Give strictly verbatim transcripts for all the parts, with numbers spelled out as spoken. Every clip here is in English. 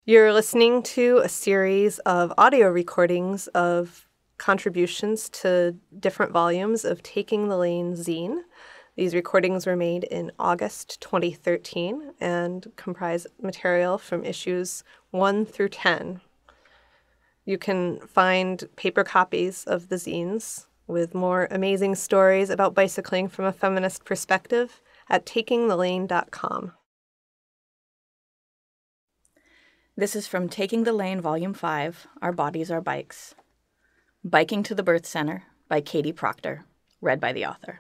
You're listening to a series of audio recordings of contributions to different volumes of Taking the Lane zine. These recordings were made in August twenty thirteen and comprise material from issues one through ten. You can find paper copies of the zines with more amazing stories about bicycling from a feminist perspective at taking the lane dot com. This is from Taking the Lane, Volume five, Our Bodies, Our Bikes. Biking to the Birth Center by Katie Proctor, read by the author.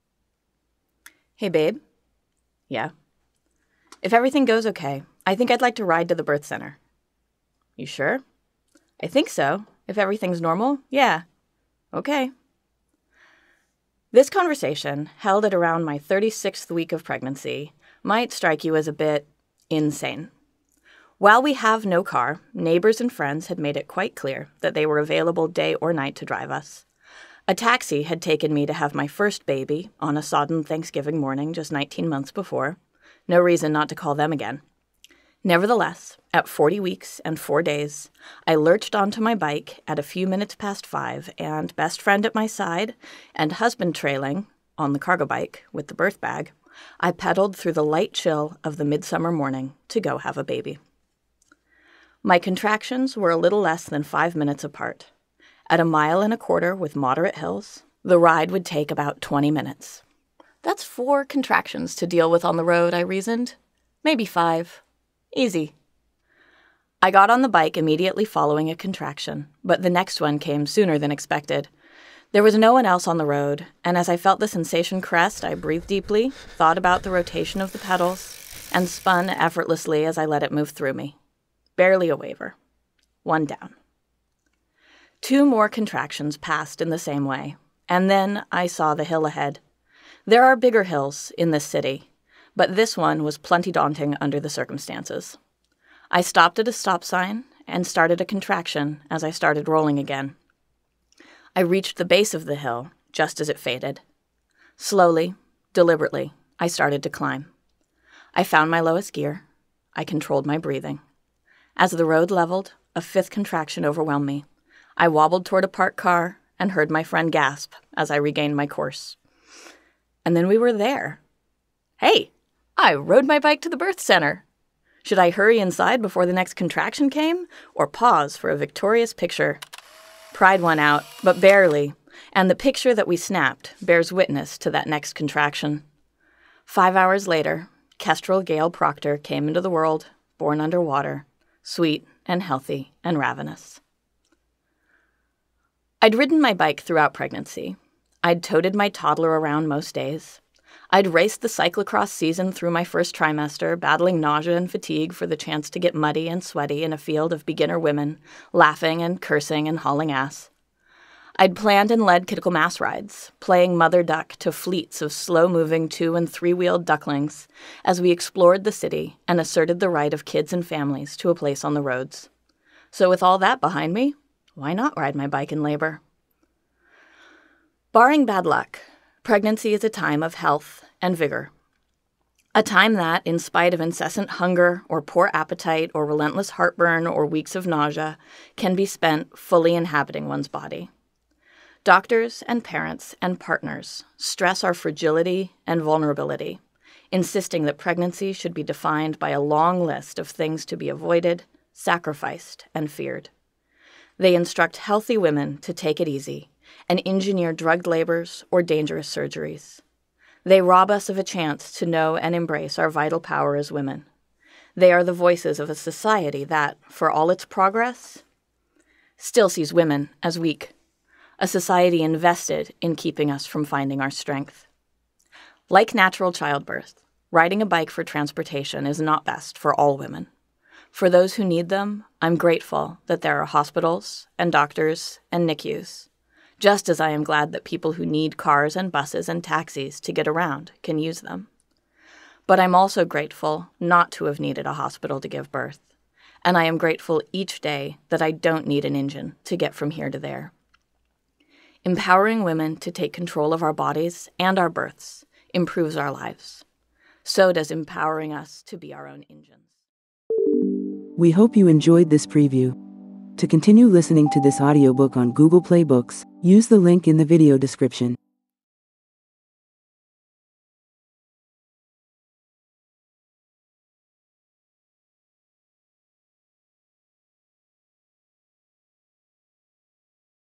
Hey, babe. Yeah? If everything goes okay, I think I'd like to ride to the birth center. You sure? I think so. If everything's normal, yeah. Okay. This conversation, held at around my thirty-sixth week of pregnancy, might strike you as a bit insane. While we have no car, neighbors and friends had made it quite clear that they were available day or night to drive us. A taxi had taken me to have my first baby on a sodden Thanksgiving morning just nineteen months before. No reason not to call them again. Nevertheless, at forty weeks and four days, I lurched onto my bike at a few minutes past five, and best friend at my side and husband trailing on the cargo bike with the birth bag, I pedaled through the light chill of the midsummer morning to go have a baby. My contractions were a little less than five minutes apart. At a mile and a quarter with moderate hills, the ride would take about twenty minutes. That's four contractions to deal with on the road, I reasoned. Maybe five. Easy. I got on the bike immediately following a contraction, but the next one came sooner than expected. There was no one else on the road, and as I felt the sensation crest, I breathed deeply, thought about the rotation of the pedals, and spun effortlessly as I let it move through me. Barely a waver. One down. Two more contractions passed in the same way, and then I saw the hill ahead. There are bigger hills in this city, but this one was plenty daunting under the circumstances. I stopped at a stop sign and started a contraction as I started rolling again. I reached the base of the hill just as it faded. Slowly, deliberately, I started to climb. I found my lowest gear. I controlled my breathing. As the road leveled, a fifth contraction overwhelmed me. I wobbled toward a parked car and heard my friend gasp as I regained my course. And then we were there. Hey, I rode my bike to the birth center. Should I hurry inside before the next contraction came, or pause for a victorious picture? Pride won out, but barely, and the picture that we snapped bears witness to that next contraction. Five hours later, Kestrel Gale Proctor came into the world, born underwater, sweet and healthy and ravenous. I'd ridden my bike throughout pregnancy. I'd toted my toddler around most days. I'd raced the cyclocross season through my first trimester, battling nausea and fatigue for the chance to get muddy and sweaty in a field of beginner women, laughing and cursing and hauling ass. I'd planned and led critical mass rides, playing mother duck to fleets of slow-moving two- and three-wheeled ducklings as we explored the city and asserted the right of kids and families to a place on the roads. So with all that behind me, why not ride my bike in labor? Barring bad luck, pregnancy is a time of health and vigor. A time that, in spite of incessant hunger or poor appetite or relentless heartburn or weeks of nausea, can be spent fully inhabiting one's body. Doctors and parents and partners stress our fragility and vulnerability, insisting that pregnancy should be defined by a long list of things to be avoided, sacrificed, and feared. They instruct healthy women to take it easy and engineer drugged labors or dangerous surgeries. They rob us of a chance to know and embrace our vital power as women. They are the voices of a society that, for all its progress, still sees women as weak. A society invested in keeping us from finding our strength. Like natural childbirth, riding a bike for transportation is not best for all women. For those who need them, I'm grateful that there are hospitals and doctors and N I C Us, just as I am glad that people who need cars and buses and taxis to get around can use them. But I'm also grateful not to have needed a hospital to give birth, and I am grateful each day that I don't need an engine to get from here to there. Empowering women to take control of our bodies and our births improves our lives. So does empowering us to be our own engines. We hope you enjoyed this preview. To continue listening to this audiobook on Google Play Books, use the link in the video description.